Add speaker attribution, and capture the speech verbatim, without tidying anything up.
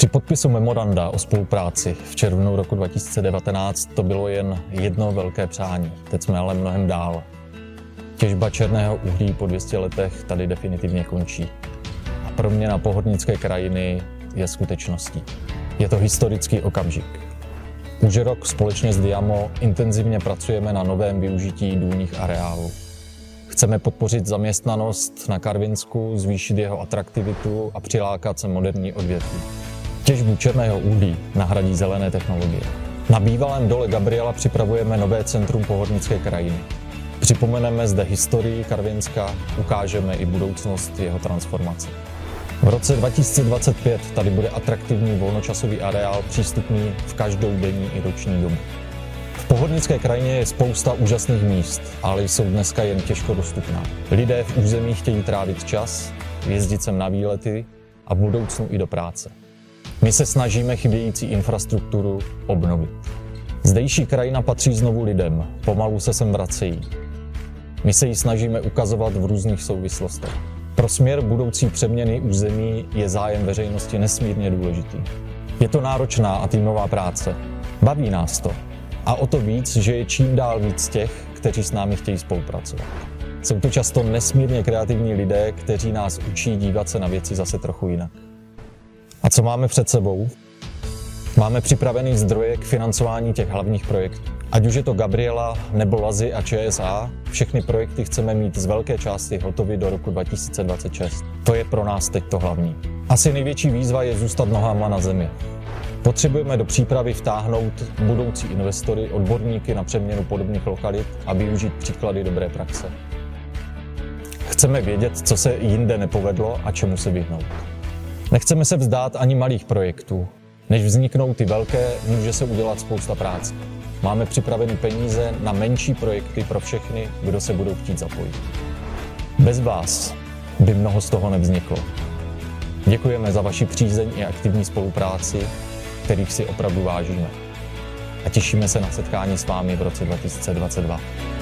Speaker 1: podpisu memoranda o spolupráci v červnu roku dva tisíce devatenáct to bylo jen jedno velké přání. Teď jsme ale mnohem dál. Těžba černého uhlí po dvě stě letech tady definitivně končí. A proměna pohodnické krajiny je skutečností. Je to historický okamžik. Už rok společně s Diamo intenzivně pracujeme na novém využití důlních areálů. Chceme podpořit zaměstnanost na Karvinsku, zvýšit jeho atraktivitu a přilákat sem moderní odvětví. Těžbu černého uhlí nahradí zelené technologie. Na bývalém dole Gabriela připravujeme nové centrum pohodnické krajiny. Připomeneme zde historii Karvinska, ukážeme i budoucnost jeho transformace. V roce dva tisíce dvacet pět tady bude atraktivní volnočasový areál přístupný v každou denní i roční dobu. V pohodnické krajině je spousta úžasných míst, ale jsou dneska jen těžko dostupná. Lidé v území chtějí trávit čas, jezdit sem na výlety a v budoucnu i do práce. My se snažíme chybějící infrastrukturu obnovit. Zdejší krajina patří znovu lidem, pomalu se sem vracejí. My se ji snažíme ukazovat v různých souvislostech. Pro směr budoucí přeměny území je zájem veřejnosti nesmírně důležitý. Je to náročná a týmová práce. Baví nás to. A o to víc, že je čím dál víc těch, kteří s námi chtějí spolupracovat. Jsou to často nesmírně kreativní lidé, kteří nás učí dívat se na věci zase trochu jinak. A co máme před sebou? Máme připravený zdroje k financování těch hlavních projektů. Ať už je to Gabriela nebo Lazy a Č S A, všechny projekty chceme mít z velké části hotovy do roku dva tisíce dvacet šest. To je pro nás teď to hlavní. Asi největší výzva je zůstat nohama na zemi. Potřebujeme do přípravy vtáhnout budoucí investory, odborníky na přeměnu podobných lokalit a využít příklady dobré praxe. Chceme vědět, co se jinde nepovedlo a čemu se vyhnout. Nechceme se vzdát ani malých projektů. Než vzniknou ty velké, může se udělat spousta práce. Máme připravené peníze na menší projekty pro všechny, kdo se budou chtít zapojit. Bez vás by mnoho z toho nevzniklo. Děkujeme za vaši přízeň i aktivní spolupráci, kterých si opravdu vážíme. A těšíme se na setkání s vámi v roce dva tisíce dvacet dva.